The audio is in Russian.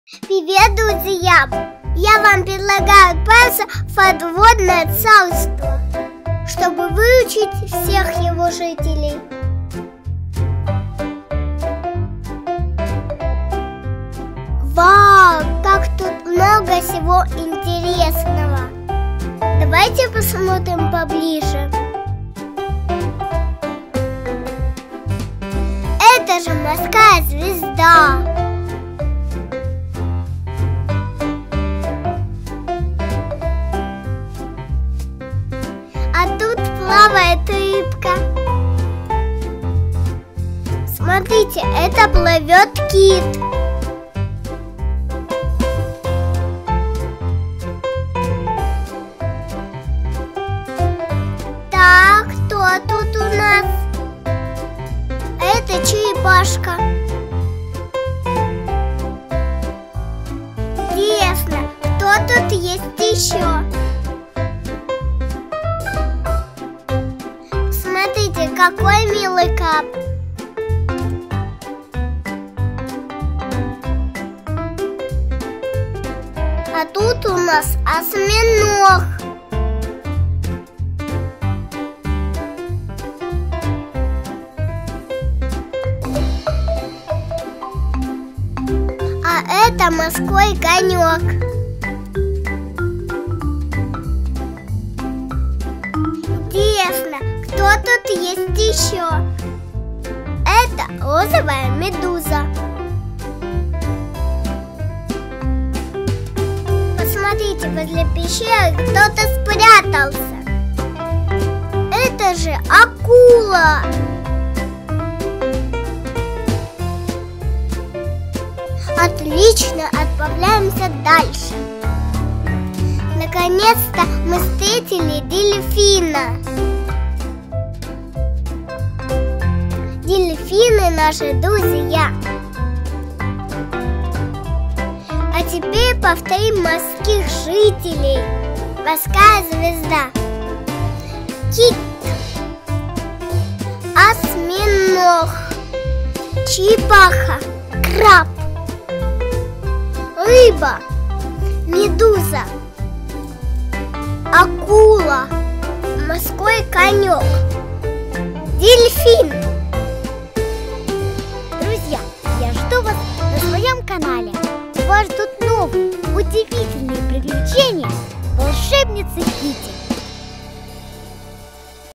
Привет, друзья! Я вам предлагаю отправиться в подводное царство, чтобы выучить всех его жителей. Вау, как тут много всего интересного! Давайте посмотрим поближе. Это же морская звезда. А тут плавает рыбка. Смотрите, это плывет кит. Так, кто тут у нас? Это черепашка. Интересно, кто тут есть еще? Смотрите, какой милый краб. А тут у нас осьминог. А это морской конек. Интересно, кто тут есть еще? Это розовая медуза. Посмотрите, возле пещеры кто-то спрятался. Это же акула. Отлично, отправляемся дальше. Наконец-то мы встретили дельфина. Дельфины наши друзья. А теперь повторим морских жителей. Морская звезда. Кит. Осьминог. Черепаха. Краб. Рыба. Медуза. Акула. Морской конек. Дельфин. Друзья, я жду вас на своем канале. Вас ждут новые удивительные приключения волшебницы Кити.